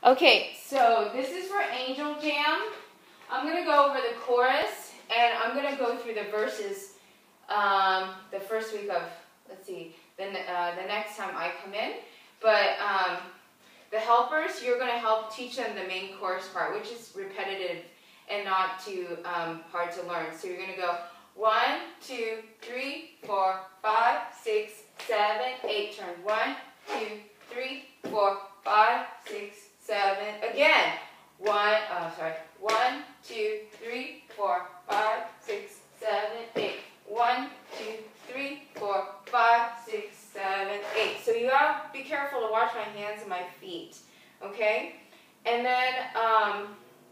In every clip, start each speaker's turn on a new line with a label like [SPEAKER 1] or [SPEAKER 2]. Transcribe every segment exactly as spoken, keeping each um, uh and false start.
[SPEAKER 1] Okay, so this is for Angel Jam. I'm going to go over the chorus, and I'm going to go through the verses um, the first week of, let's see, the, uh, the next time I come in. But um, the helpers, you're going to help teach them the main chorus part, which is repetitive and not too um, hard to learn. So you're going to go one, two, three, four, five, six, seven, eight. Turn one, two, three, four, five, six, seven. Again. One, oh, sorry. One, two, three, four, five, six, seven, eight. One, two, three, four, five, six, seven, eight. So you gotta be careful to watch my hands and my feet. Okay? And then um,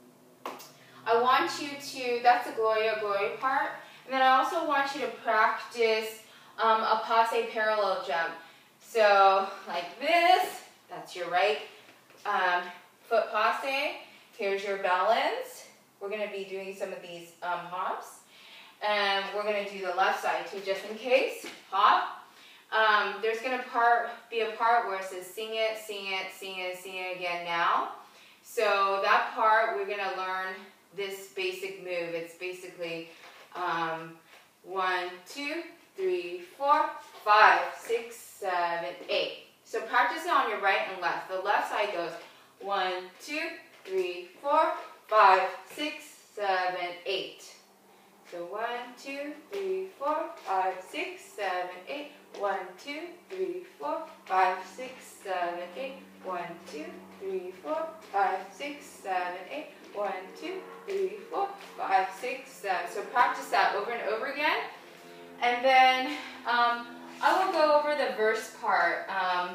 [SPEAKER 1] I want you to, that's the Gloria Gloria part. And then I also want you to practice um, a passe parallel jump. So, like this, that's your right um, foot passe. Here's your balance. We're going to be doing some of these um, hops. And we're going to do the left side too, just in case. Hop. Um, there's going to part, be a part where it says sing it, sing it, sing it, sing it again now. So that part, we're going to learn this basic move. It's basically um, one, two, three, four, five, six, seven, eight. So practice it on your right and left. The left side goes one, two, three, four, five, six, seven, eight. So one, two, three, four, five, six, seven, eight. One, two, three, four, five, six, seven, eight. One, two, three, four, five, six, seven, eight. One, two, three, four, five, six, seven. So practice that over and over again. And then um, I will go over the verse part. Um,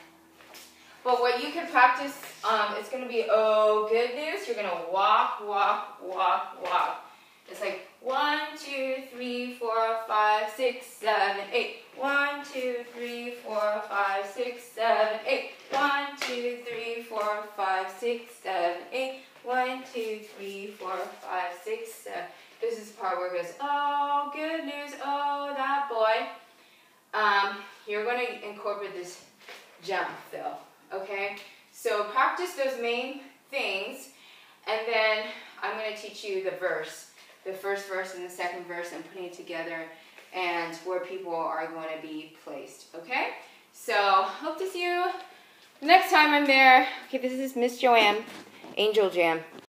[SPEAKER 1] but what you can practice, um, it's going to be, oh, good news. You're going to walk, walk, walk, walk. It's like one, two, three, four, five, six, seven, eight. One, two, three, four, five, six, seven, eight. One, two, three, four, five, six, seven, eight. One, two, three, four, five, six, seven. This is the part where it goes, oh, good news, oh, that boy. Um, you're going to incorporate this jump, though, okay? So practice those main things, and then I'm going to teach you the verse, the first verse and the second verse, and putting it together, and where people are going to be placed, okay? So hope to see you next time I'm there. Okay, this is Miss Joanne, Angel Jam.